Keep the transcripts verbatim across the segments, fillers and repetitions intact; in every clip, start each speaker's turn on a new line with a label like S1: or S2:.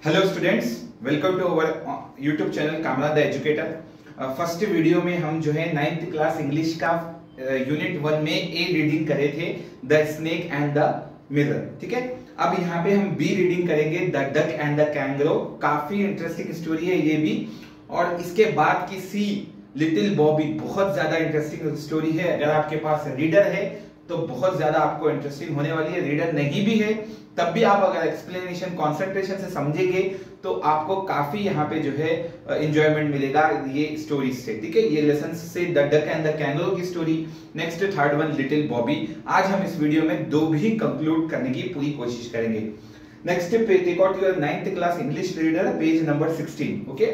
S1: Hello students, welcome to our YouTube channel Kamran the educator. First video में हम जो है नाइन्थ क्लास इंग्लिश का यूनिट वन में ए रीडिंग करे थे, the snake and the mirror. ठीक है, अब यहाँ पे हम बी रीडिंग करेंगे, the duck and the kangaroo. काफी इंटरेस्टिंग स्टोरी है ये भी। और इसके बाद की सी, लिटिल बॉबी, बहुत ज्यादा इंटरेस्टिंग स्टोरी है। अगर आपके पास रीडर है तो बहुत ज्यादा आपको इंटरेस्टिंग होने वाली है। रीडर नहीं भी है तब भी आप अगर एक्सप्लेनेशन कंसंट्रेशन से समझेंगे तो आपको काफी यहाँ पे जो है एंजॉयमेंट मिलेगा ये स्टोरी से। ठीक है, ये लेसन से the duck and the kangaroo की स्टोरी। Next third one little Bobby. आज हम इस वीडियो में दो भी कंक्लूड करने की पूरी कोशिश करेंगे। नेक्स्ट पे take out your ninth class English reader, page number sixteen. Okay,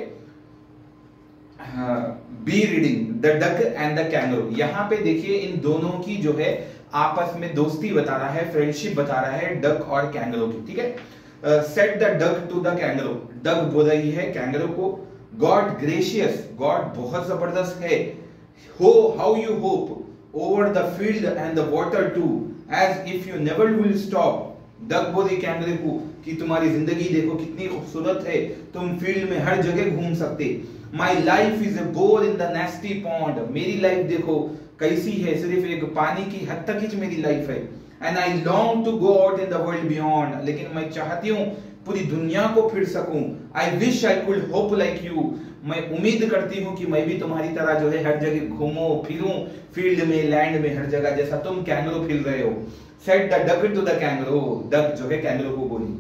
S1: B reading the duck and the kangaroo. यहाँ पे देखिए इन दोनों की जो है आपस में दोस्ती बता रहा है, फ्रेंडशिप बता रहा है डक और कैंगरो की। ठीक है, said the duck to the kangaroo. Duck बोल रही है कैंगरो को, गॉड ग्रेशियस, गॉड बहुत जबरदस्त है, हो how you hop over the field and the water too, as if you never will stop. Duck बोली कैंगरो को कि तुम्हारी जिंदगी देखो कितनी खूबसूरत है, तुम फील्ड में हर जगह घूम सकते। My life is a bore in the nasty pond. मेरी लाइफ देखो कैसी है, सिर्फ एक पानी की हद तक ही मेरी लाइफ है। And I long to go out in the world beyond. लेकिन मैं चाहती हूँ पूरी दुनिया को फिर सकूं। I wish I could hop like you. मैं उम्मीद करती हूँ कि मैं भी तुम्हारी तरह जो है हर जगह घूमूं फिरूं, फील्ड में, लैंड में, हर जगह जैसा तुम कैंगरो फिर रहे हो। Said the duck to the kangaroo. Duck जो है कैंगरो को बोली,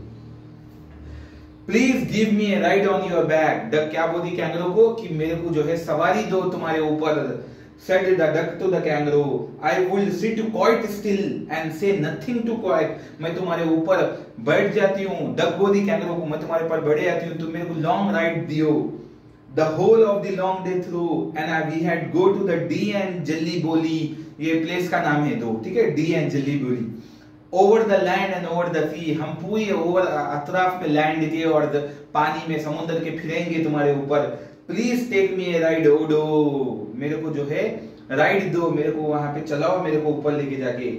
S1: please give me a ride on your back. Duck क्या बोली कैंगरो को कि मेरे को जो है सवारी दो तुम्हारे ऊपर। Said the duck to the kangaroo, I will sit quite still and say nothing to quiet. मैं तुम्हारे ऊपर बैठ जाती हूँ। डक बोली कैंगरो को, मैं तुम्हारे ऊपर बैठ जाती हूँ, तुम मेरे को लॉन्ग राइड दियो। The whole of the long day through and I, we had go to the D and Jelly Bolly, ये प्लेस का नाम है दो। ठीक है, D and Jelly Bolly। Over the land and over the sea, हम पूरी ओवर अतराफ में लैंड के और पानी में, समुद्र के फिरेंगे तुम्हारे ऊपर। Please take me a ride ओडो, मेरे को जो है राइड दो, मेरे को वहां पे चलाओ, मेरे को ऊपर लेके जाके।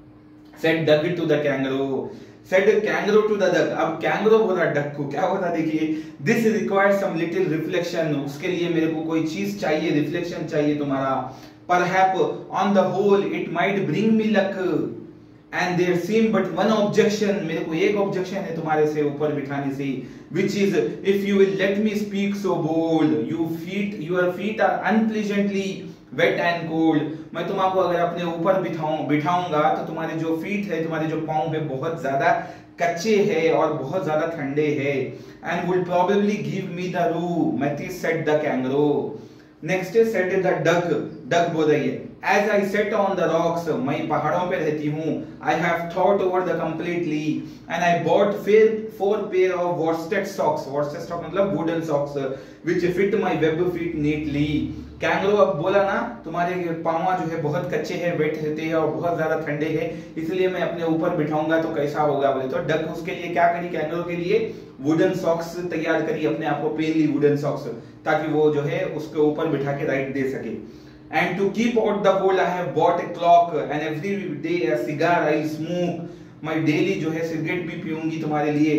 S1: Said duck to the kangaroo, said kangaroo to the duck. अब कैंगरो बोला डक को, क्या होता देखिए, this requires some little reflection. उसके लिए मेरे को कोई चीज चाहिए, रिफ्लेक्शन चाहिए तुम्हारा। Perhaps on the whole it might bring me luck and there seem but one objection. मेरे को एक ऑब्जेक्शन है तुम्हारे से ऊपर बिठाने से, which is if you will let me speak so bold, you feet your feet are unpleasantly wet and cold। मैं तुमको अगर अपने ऊपर बिठाऊं बिठाऊंगा तो तुम्हारे जो फीट है, तुम्हारे जो पांव है, बहुत ज्यादा कच्चे हैं और बहुत ज्यादा ठंडे हैं। and will probably give me the rheumatism, said the kangaroo। Next said the duck. Duck बोल रही है, as I sat on the rocks, मैं पहाड़ों पे रहती हूँ। I have thought over the completely and I bought for four pair of worsted socks. Worsted socks मतलब wooden socks, which fit my web feet neatly. Kangaroo अब बोला ना, तुम्हारे पाँव जो है बहुत कच्चे हैं, वेट रहते हैं और बहुत ज्यादा ठंडे हैं, इसलिए मैं अपने ऊपर बिठाऊंगा तो कैसा होगा बोले। तो डक उसके लिए क्या करी, कैंगरो के लिए वुडन सॉक्स तैयार करी, अपने आप को पहन ली वुडन सॉक्स, ताकि वो जो है उसके ऊपर बिठा के राइड दे सके। And to keep out the cold I have bought a cloak and every day a cigar I smoke. मैं डेली जो है सिगरेट भी पीऊंगी तुम्हारे लिए।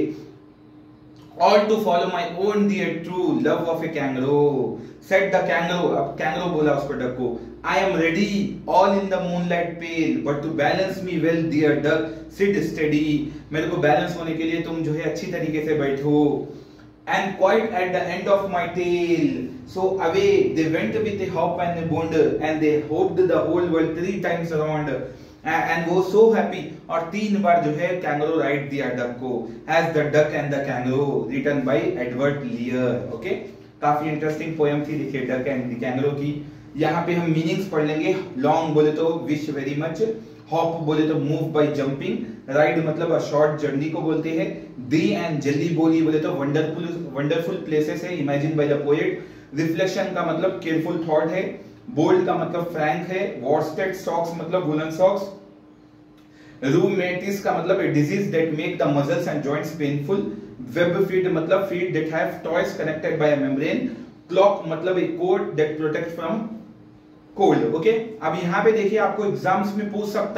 S1: All to follow my own dear true love of a kangaroo, said the kangaroo। अब kangaroo बोला उसको duck को, I am ready all in the moonlight pale, but to balance me well dear duck, sit steady। मेरे को balance होने के लिए तुम जो है अच्छी तरीके से बैठो। And quite at the end of my tail, so away they went with a hop and a bound, and they hopped the whole world three times around। And वो सो हैप्पी, और तीन बार जो है कैंगरो राइड दिया duck को। As the duck and the kangaroo, written by Edward Lear. Okay, काफी interesting poem थी देखिए डक एंड द कैंगरो की। यहाँ पे हम मीनिंग्स पढ़ लेंगे। लॉन्ग बोले तो विश वेरी मच, हॉप बोले तो मूव बाय जंपिंग, राइड मतलब अ शॉर्ट जर्नी को बोलते हैं। दी एंड जेली बोली बोले तो वंडरफुल वंडरफुल प्लेसेस है, imagine by the poet. Reflection का मतलब केयरफुल थॉट है। बोल्ड का मतलब फ्रैंक है। वॉर्स्टेड सॉक्स मतलब वुलन सॉक्स। रूमेटिस का मतलब a disease that make the muscles and joints painful। Web feet मतलब feet that have toys connected by a membrane। Cloak मतलब a coat that protects from cold। ओके, अब यहाँ पे देखिए आपको एग्जाम्स में पूछ सकता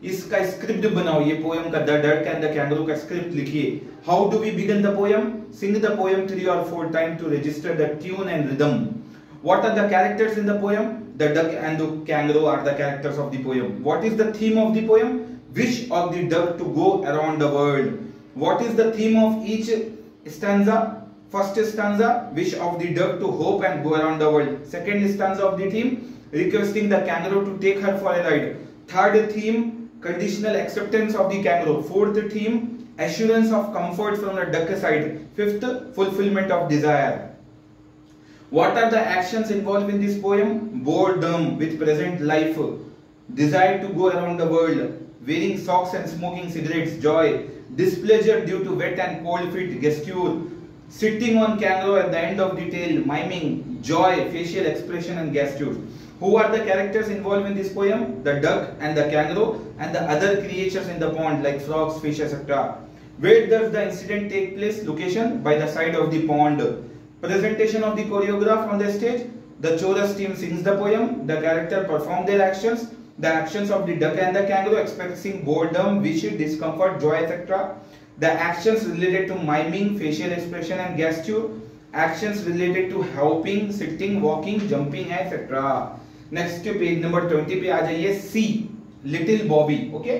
S1: इसका स्क्रिप्ट बनाओ, ये पोयम का the duck and the kangaroo का स्क्रिप्ट लिखिए। How do we begin the poem? Sing the poem three और four time to register the tune and rhythm. What are the characters in the poem? The duck and the kangaroo are the characters of the poem. What is the theme of the poem? Wish of the duck to go around the world. What is the theme of each stanza? First stanza, wish of the duck to hope and go around the world. Second stanza of the theme, requesting the kangaroo to take her for a ride. Third theme, conditional acceptance of the kangaroo. Fourth theme, assurance of comfort from the duck side. Fifth, fulfillment of desire. What are the actions involved in this poem? Boredom with present life, desire to go around the world, wearing socks and smoking cigarettes, joy, displeasure due to wet and cold feet, gesture, sitting on kangaroo at the end of the tale, miming, joy, facial expression and gesture. Who are the characters involved in this poem? The duck and the kangaroo and the other creatures in the pond like frogs, fish, et cetera. Where does the incident take place? Location, by the side of the pond. Presentation of the choreograph on the stage. The chorus team sings the poem. The character perform their actions. The actions of the duck and the kangaroo expressing boredom, wish, discomfort, joy, et cetera. The actions related to miming, facial expression and gesture. Actions related to hopping, sitting, walking, jumping, et cetera. Next to page number twenty पे आ जाइए। C, Little Bobby. Okay.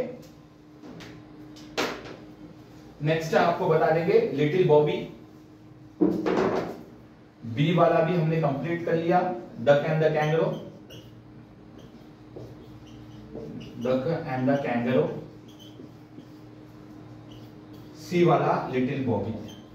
S1: Next आपको बता देंगे Little Bobby। B वाला भी हमने complete कर लिया, duck and the kangaroo, duck and the kangaroo. C वाला लिटिल बॉबी।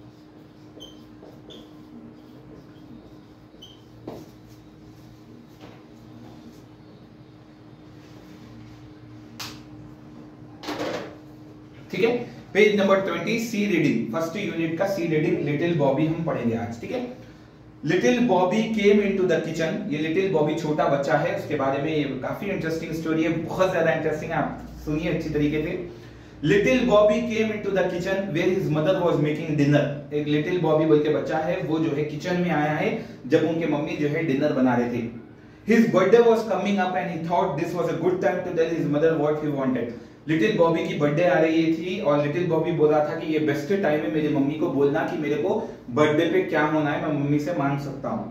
S1: ठीक है, page number twenty, C reading, first unit का सी रीडिंग लिटिल बॉबी हम पढ़ेंगे आज। ठीक है, little Bobby came into the kitchen. ये लिटिल बॉबी छोटा बच्चा है, उसके बारे में ये काफी इंटरेस्टिंग स्टोरी है, बहुत ज्यादा इंटरेस्टिंग है, आप सुनिए अच्छी तरीके से। Little Bobby came into the kitchen where his mother was making dinner. एक लिटिल बॉबी बोल के बच्चा है, वो जो है किचन में आया है जब उनके मम्मी जो है डिनर बना रहे थे। His birthday was coming up and he thought this was a good time to tell his mother what he wanted. Little Bobby की बर्थडे आ रही थी और लिटिल बॉबी बोल रहा था कि ये बेस्ट टाइम है मेरी मम्मी को बोलना कि मेरे को बर्थडे पे क्या होना है, मैं मम्मी से मांग सकता हूँ।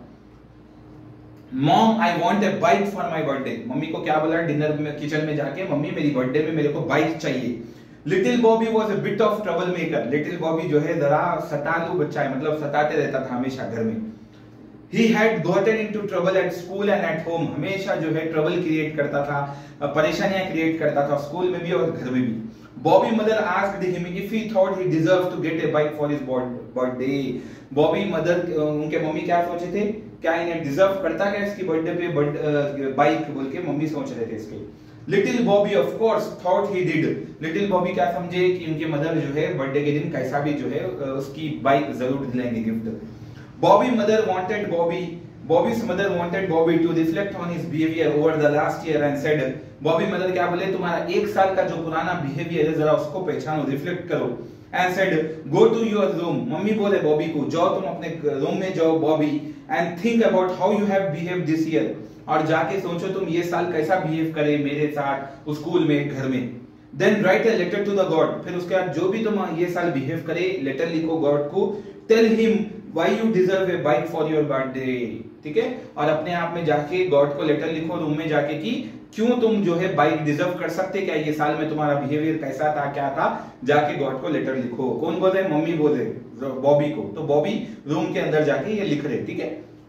S1: Mom I want a bike for my birthday. मम्मी को क्या बोला डिनर में, किचन में जाके, मम्मी मेरी बर्थडे में मेरे को बाइक चाहिए। Little Bobby was a bit of trouble maker. Little Bobby जो है जरा सतालू बच्चा है, मतलब सताते रहता था हमेशा घर में। He had gotten into trouble at school and at home. हमेशा जो है ट्रबल क्रिएट करता था, परेशानियां क्रिएट करता था स्कूल में भी और घर में भी। Bobby mother asked him if he thought he deserved to get a bike for his birthday. Bobby mother, उनके मम्मी क्या सोचे थे, क्या इन्हें डिजर्व करता क्या इसकी बर्थडे पे बाइक बोल के मम्मी सोच रहे थे इसके। Little Bobby of course thought he did. Little Bobby क्या समझे कि उनके मदर जो है बर्थडे के दिन कैसा भी जो है उसकी बाइक जरूर दिलाएंगे gift. Bobby mother wanted Bobby, Bobby's mother wanted Bobby to reflect on his behavior over the last year and said, Bobby mother क्या बोले, तुम्हारा एक साल का जो पुराना बिहेवियर है जरा उसको पहचानो, रिफ्लेक्ट करो। And said, go to your room. मम्मी बोले बॉबी को, जाओ तुम अपने रूम में जाओ Bobby, and think about how you have behaved this year. और जाके सोचो तुम ये साल कैसा बिहेव करे मेरे साथ स्कूल में, घर में। Then write a letter to the God. फिर उसके बाद जो भी तुम ये साल बिहेव करे लेटर लिखो गॉड को। Tell him why you deserve a bike for your birthday. ठीक है, और अपने आप में जाके गॉड को लेटर लिखो रूम में जाके कि क्यों तुम जो है बाइक डिजर्व कर सकते, क्या ये साल में तुम्हारा बिहेवियर कैसा था, क्या था, जाके गॉड को लेटर लिखो। कौन बोल रहे, मम्मी बोल रहे बॉबी को। तो बॉबी रूम के अंदर जाके ये लिख रहे। ठीक है,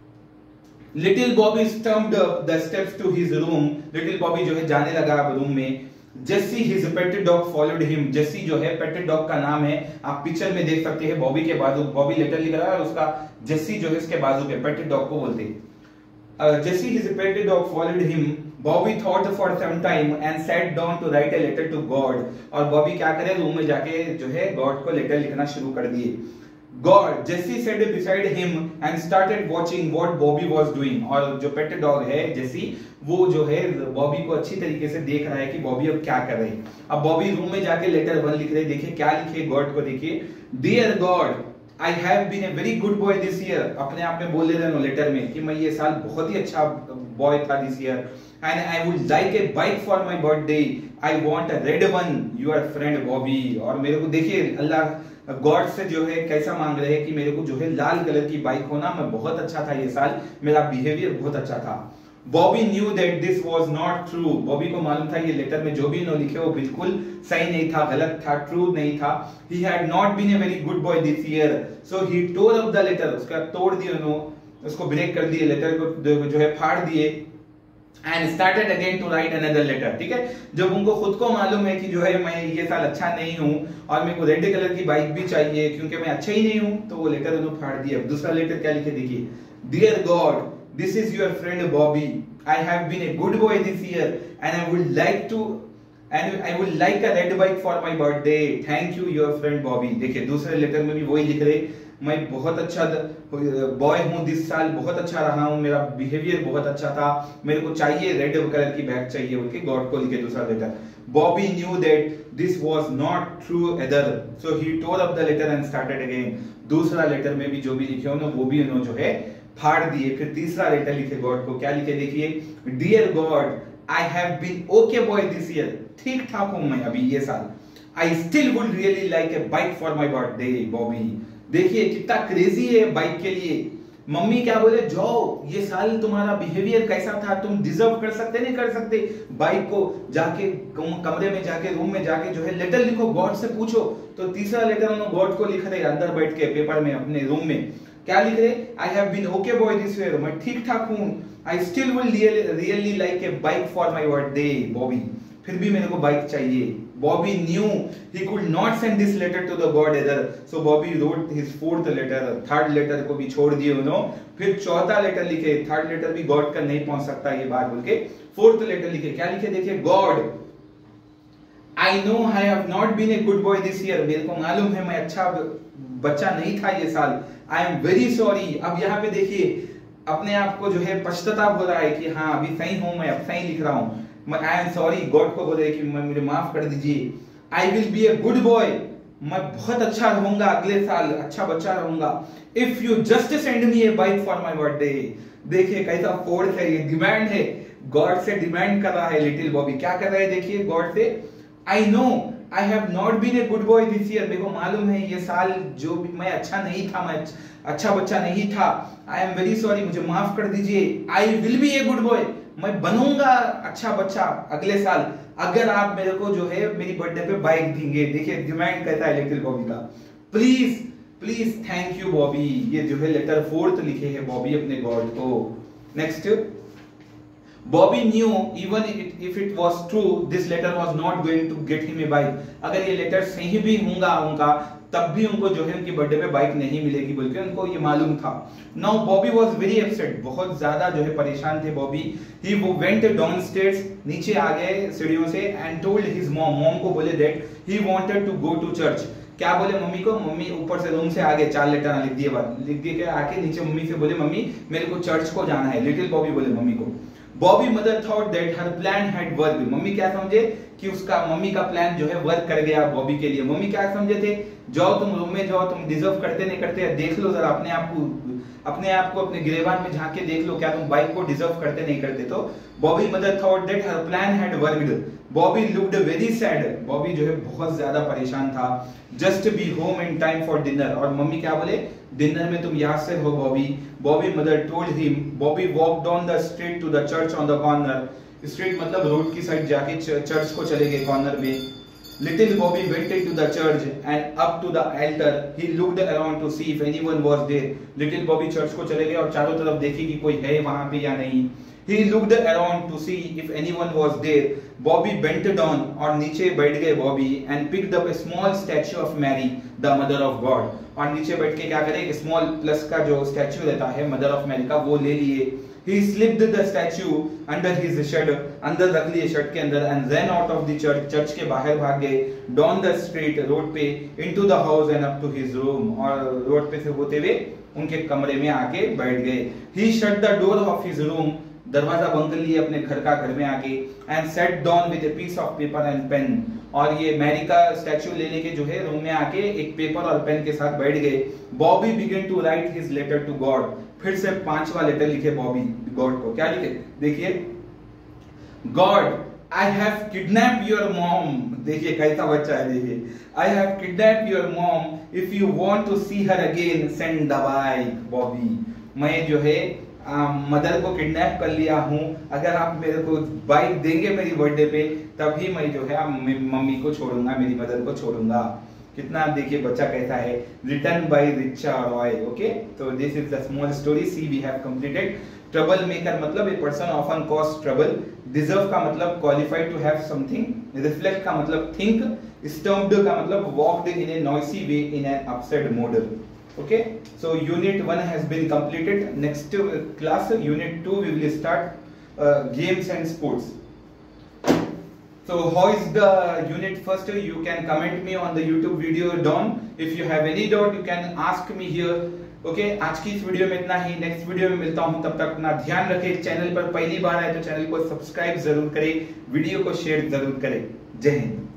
S1: little Bobby stumped the steps to his room. Little Bobby जो है जाने लगा अब रूम में। Jesse his pet dog followed him. Jesse जो है पेट डॉग का नाम है, आप पिक्चर में देख सकते हैं बॉबी के बाजू, बॉबी लेटर लिख रहा है और उसका जेसी जो है इसके बाजू पे पेट डॉग को बोलते हैं। Jesse his pet dog followed him. Bobby thought for some time and sat down to write a letter to God. और बॉबी क्या करे, रूम में जाके जो है गॉड को लेटर लिखना शुरू कर दिए। God, Jesse sat beside him and started watching what Bobby was doing. और जो पेट डॉग है जेसी, वो जो है बॉबी को अच्छी तरीके से देख रहा है कि बॉबी अब क्या कर रही है। अब बॉबी रूम में जाके लेटर वन लिख रहे, देखिए क्या लिखे गॉड को, देखिए dear God I have been a very good boy this year. अपने आप में बोल ले रहे हो लेटर में कि मैं ये साल बहुत ही अच्छा बॉय था this year. and I would like a bike for my birthday. I want a red one. Your friend Bobby. और मेरे को देखिए अल्लाह गॉड से जो है कैसा मांग रहे हैं कि मेरे को जो है लाल कलर की बाइक होना, मैं बहुत अच्छा था ये साल, मेरा बिहेवियर बहुत अच्छा था। Bobby knew that this was not true. Bobby को मालूम था ये लेटर में जो भी इन्होंने लिखे वो बिल्कुल सही नहीं था, गलत था, ट्रू नहीं था। He had not been a very good boy this year, so he tore up the letter. उसका तोड़ दिए उन्होंने, उसको ब्रेक कर दिए, लेटर को जो है फाड़ दिए। And started again to write another letter. ठीक है, जब उनको खुद को मालूम है कि जो है मैं ये साल अच्छा नहीं हूँ और मेरे को रेड कलर की बाइक भी चाहिए क्योंकि मैं अच्छा ही नहीं हूँ, तो वो लेटर उन्होंने फाड़ दिया। दूसरा लेटर क्या लिखे देखिए, dear God, this is your friend Bobby, I have been a good boy this year and I would like to and I would like a red bike for my birthday, thank you your friend Bobby. देखिए दूसरे letter में भी वही लिख रहे, मैं बहुत अच्छा बॉय हूँ दिस साल, बहुत अच्छा रहा हूँ, मेरा बिहेवियर बहुत अच्छा था, मेरे को चाहिए रेड कलर की बैग चाहिए बोल के गॉड को लिखे दूसरा letter. Bobby knew that this was not true either, so he tore up the letter and started again. दूसरा लेटर में भी जो भी लिखे उन्होंने वो भी उन्होंने जो है फाड़ दिए। फिर तीसरा लेटर लिखे गॉड को, क्या लिखे देखिए, dear God, I have been okay boy this year, ठीक ठाक हूं मैं अभी ये साल, I still would really like a bike for my birthday Bobby. देखिए कितना क्रेजी है बाइक के लिए। मम्मी क्या बोले, जाओ ये साल तुम्हारा बिहेवियर कैसा था, तुम डिजर्व कर सकते नहीं कर सकते बाइक को, जाके कमरे में जाके रूम में जाके जो है लेटर लिखो, गॉड से पूछो। तो तीसरा लेटर उन्होंने गॉड को लिख रहे अंदर बैठ के पेपर में अपने रूम में, क्या लिख रहे, I have been okay boy this year, मैं ठीक ठाक हूं, I still will really like a bike for my birthday Bobby, फिर भी मेरे को बाइक चाहिए। Bobby knew he could not send this letter to the God either, so Bobby wrote his fourth letter. Third letter को भी छोड़ दिए उन्होंने, फिर चौथा लेटर लिखे, थर्ड लेटर भी गॉड का नहीं पहुंच सकता ये बात बोल के फोर्थ लेटर लिखे, क्या लिखे देखिए, God, I know I have not been a good boy this year, मेरे को मालूम है मैं अच्छा बच्चा नहीं था ये साल, आई एम वेरी सॉरी। अब यहाँ पे देखिए अपने आप को जो है पश्चाताप हो रहा है कि हाँ अभी सही हूं मैं, अब सही लिख रहा हूं, आई एम सॉरी, गॉड को बोले कि मुझे माफ कर दीजिए। I will be a good boy, मैं बहुत अच्छा रहूंगा अगले साल, अच्छा बच्चा रहूंगा। If you just send me a bike for my birthday. देखिए कैसा फोर्स है, ये डिमांड है, गॉड से डिमांड कर रहा है लिटिल बॉबी। क्या कर रहा है देखिए गॉड से, I know I have not been a good boy this year, मेरे को मालूम है ये साल जो भी मैं अच्छा नहीं था, मैं अच्छा बच्चा नहीं था, आई एम वेरी सॉरी, मुझे माफ कर दीजिए। I will be a good boy, मैं बनूंगा अच्छा बच्चा अगले साल अगर आप मेरे को जो है मेरी बर्थडे पे बाइक देंगे। देखिए डिमांड कहता है लिटिल बॉबी का, please please thank you Bobby. ये जो है लेटर फोर्थ लिखे है बॉबी अपने गॉड को। Next, Bobby knew even if it was true this letter was not going to get him a bike. अगर ये लेटर सही भी होगा उनका तब भी उनको जो है उनकी बर्थडे पे बाइक नहीं मिलेगी बोल के उनको ये मालूम था। Now Bobby was very upset, बहुत ज्यादा जो है परेशान थे बॉबी। ही वो वेंट डाउनस्टेयर्स, नीचे आ गए सीढ़ियों से, and told his mom, mom को बोले that he wanted to go to church. क्या बोले मम्मी को, मम्मी ऊपर से रूम से आगे चार लेटर लिख दिए, बात लिख दिए के आके नीचे मम्मी से बोले मम्मी मेरे को चर्च को जाना है। लिटिल बॉबी बोले मम्मी को। Bobby mother thought that her plan had work. Mummy क्या समझे कि उसका मम्मी का प्लान जो है वर्क कर गया बॉबी के लिए। मम्मी क्या समझे थे, जाओ तुम रूम में जाओ, तुम डिजर्व करते नहीं करते, देख लो जरा अपने आप को, अपने आप को अपने गिरेबान में झांक के देख लो क्या तुम बाइक को डिजर्व करते नहीं करते। तो Bobby mother thought that her plan had worked. Bobby looked very sad, Bobby जो है बहुत ज्यादा परेशान था। Just be home in time for dinner, और मम्मी क्या बोले डिनर में तुम यहाँ से हो Bobby. Bobby mother told him, Bobby walk down the street to the church on the corner. Street मतलब रोड की साइड जाके चर्च को चले गए कॉर्नर में। Little Bobby went into the church and up to the altar. He looked around to see if anyone was there. Little Bobby church को चले गए और चारों तरफ देखी कि कोई है वहां पे या नहीं। He looked around to see if anyone was there. Bobby bent down, और नीचे बैठ गए Bobby and picked up a small statue of Mary, the mother of God. और नीचे बैठ के क्या करे, स्मॉल प्लस का जो स्टैचू रहता है मदर ऑफ मैरी का वो ले लिए। He slipped the statue under his shirt, अंदर रख लिए शर्ट के अंदर, and ran out of the church, church के बाहर भाग गए, down the street, रोड पे, into the house and up to his room, और रोड पे से होते हुए उनके कमरे में आके बैठ गए। He shut the door of his room, दरवाजा बंद कर लिए अपने घर का, घर में आके, and sat down with a piece of paper and pen, और ये मैरी का स्टैचू ले लेके जो है रूम में आके एक पेपर और पेन के साथ बैठ गए। Bobby began to write his letter to God, फिर से पांचवा लेटर लिखे बॉबी गॉड को। क्या लिखे देखिए, God I have kidnap your mom, देखिए कैसा बच्चा है, देखिए I have kidnap your mom if you want to see her again send the bike Bobby, मैं जो है मदर को किडनैप कर लिया हूँ, अगर आप मेरे को बाइक देंगे मेरी बर्थडे पे तभी मैं जो है मम्मी को छोड़ूंगा, मेरी मदर को छोड़ूंगा। कितना देखिए बच्चा कैसा है, written by Richa Roy. Okay, तो this is the small story, see we have completed. Trouble maker मतलब a person often cause trouble, deserve का मतलब qualified to have something, reflect का मतलब थिंक, स्टम्प्ड का मतलब walked in a noisy way in an upset model. Okay, so unit one has been completed. Next uh, class, unit two, we will start uh, games and sports. So how is the unit first? You can comment me on the YouTube video down. If you have any doubt, you can ask me here. Okay, आज की इस video में इतना ही, next video में मिलता हूँ, तब तक अपना ध्यान रखें। चैनल पर पहली बार आए तो चैनल को सब्सक्राइब जरूर करें, वीडियो को शेयर जरूर करें। जय हिंद।